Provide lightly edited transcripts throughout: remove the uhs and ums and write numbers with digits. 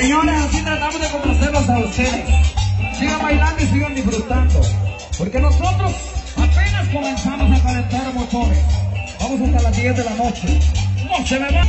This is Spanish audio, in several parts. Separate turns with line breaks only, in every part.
Señores, así tratamos de complacerlos a ustedes. Sigan bailando y sigan disfrutando. Porque nosotros apenas comenzamos a calentar motores. Vamos hasta las 10 de la noche. ¡No se me va!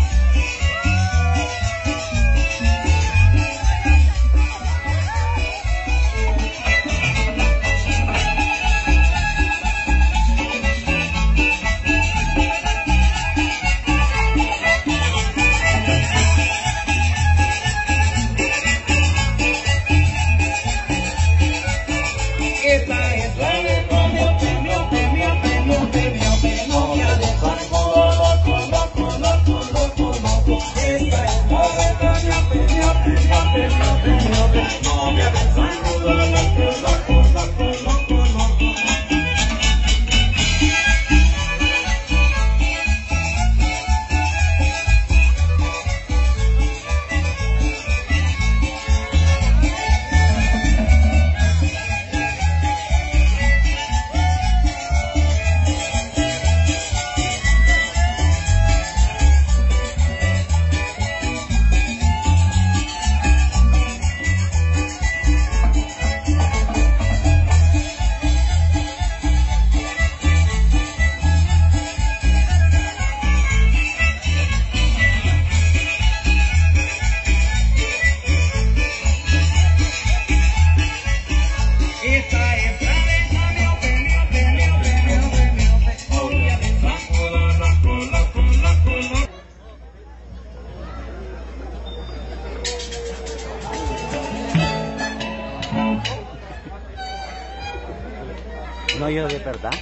No, yo de verdad.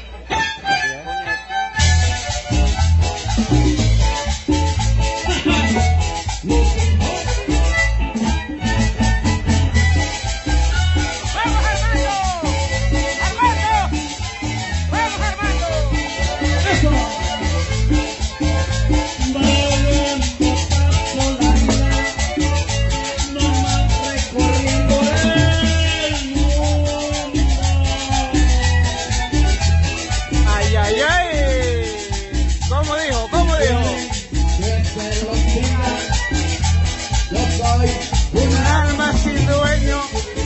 Un alma sin dueño.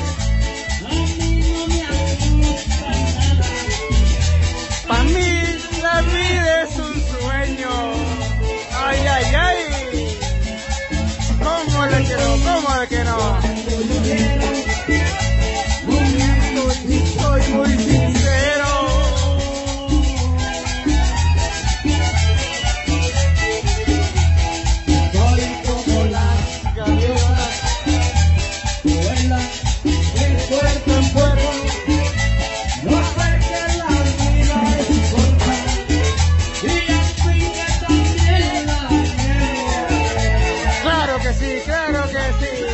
Pa' mí la vida es un sueño. Ay, ay, ay. ¿Cómo le quiero? ¿Cómo le quiero? Soy muy sincero. Claro que sí, claro que sí.